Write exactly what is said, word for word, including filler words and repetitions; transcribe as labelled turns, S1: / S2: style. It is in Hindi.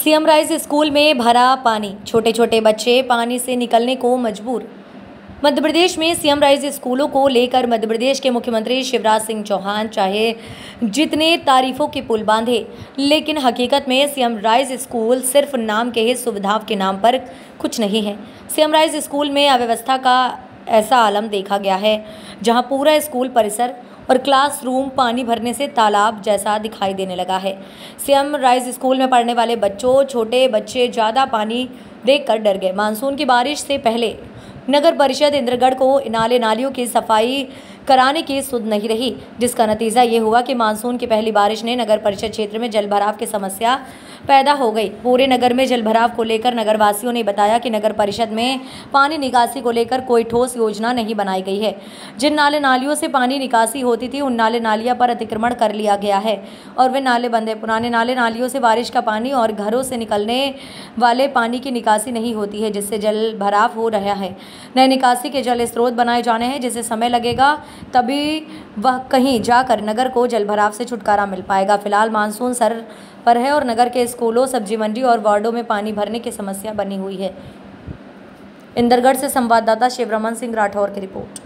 S1: सीएम राइज स्कूल में भरा पानी, छोटे छोटे बच्चे पानी से निकलने को मजबूर। मध्य प्रदेश में सीएम राइज स्कूलों को लेकर मध्य प्रदेश के मुख्यमंत्री शिवराज सिंह चौहान चाहे जितने तारीफों के पुल बांधे, लेकिन हकीकत में सीएम राइज स्कूल सिर्फ नाम के ही सुविधाओं के नाम पर कुछ नहीं है। सीएम राइज स्कूल में अव्यवस्था का ऐसा आलम देखा गया है जहां पूरा स्कूल परिसर और क्लासरूम पानी भरने से तालाब जैसा दिखाई देने लगा है। सीएम राइज स्कूल में पढ़ने वाले बच्चों छोटे बच्चे ज़्यादा पानी देखकर डर गए। मानसून की बारिश से पहले नगर परिषद इंद्रगढ़ को नाले नालियों की सफाई कराने की सुध नहीं रही, जिसका नतीजा ये हुआ कि मानसून की पहली बारिश ने नगर परिषद क्षेत्र में जलभराव की समस्या पैदा हो गई। पूरे नगर में जलभराव को लेकर नगरवासियों ने बताया कि नगर परिषद में पानी निकासी को लेकर कोई ठोस योजना नहीं बनाई गई है। जिन नाले नालियों से पानी निकासी होती थी उन नाले नालियों पर अतिक्रमण कर लिया गया है और वे नाले बंद है। पुराने नाले नालियों से बारिश का पानी और घरों से निकलने वाले पानी की निकासी नहीं होती है, जिससे जल भराव हो रहा है। नए निकासी के जल स्रोत बनाए जाने हैं, जिससे समय लगेगा, तभी वह कहीं जाकर नगर को जलभराव से छुटकारा मिल पाएगा। फिलहाल मानसून सर पर है और नगर के स्कूलों, सब्जी मंडी और वार्डों में पानी भरने की समस्या बनी हुई है। इंदरगढ़ से संवाददाता शिवरमन सिंह राठौर की रिपोर्ट।